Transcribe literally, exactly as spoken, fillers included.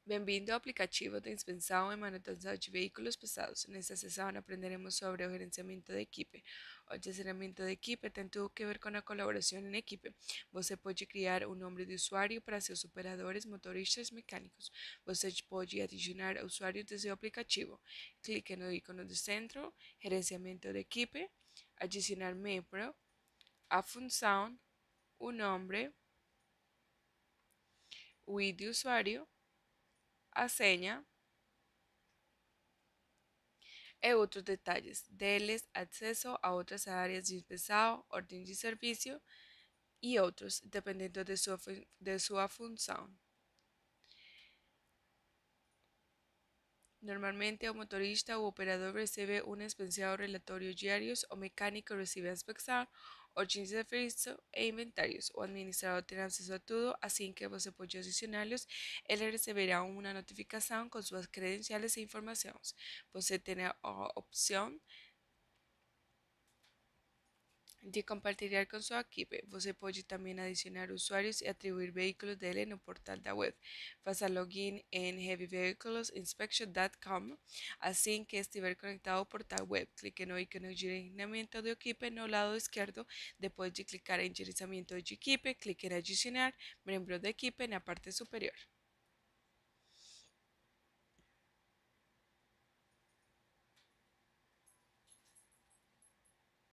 Bem-vindo ao aplicativo de inspeção e manutenção de veículos pesados. Nesta sessão aprenderemos sobre o gerenciamento de equipe. O gerenciamento de equipe tem tudo que ver com a colaboração em equipe. Você pode criar um nome de usuário para seus operadores, motoristas, mecânicos. Você pode adicionar usuários de seu aplicativo. Clique no ícone do centro, gerenciamento de equipe, adicionar membro, a função, o nome, o I D de usuário, a senha e outros detalhes. Deles acesso a outras áreas de inspeção, ordem de serviço e outros, dependendo de sua, de sua função. Normalmente, o motorista ou operador recebe uma inspeção ou relatório diários, o mecânico recebe a inspeção, ordens de serviço e inventários. O administrador tem acesso a tudo, assim que você pode adicioná-los. Ele receberá uma notificação com suas credenciais e informações. Você tem a opção de compartilhar com sua equipe. Você pode também adicionar usuários e atribuir veículos dele no portal da web. Faça login em heavy vehicles inspection ponto com. Assim que estiver conectado ao portal web, clique no ícone de gerenciamento de equipe no lado esquerdo. Depois de clicar em gerenciamento de equipe, clique em adicionar membro de equipe na parte superior.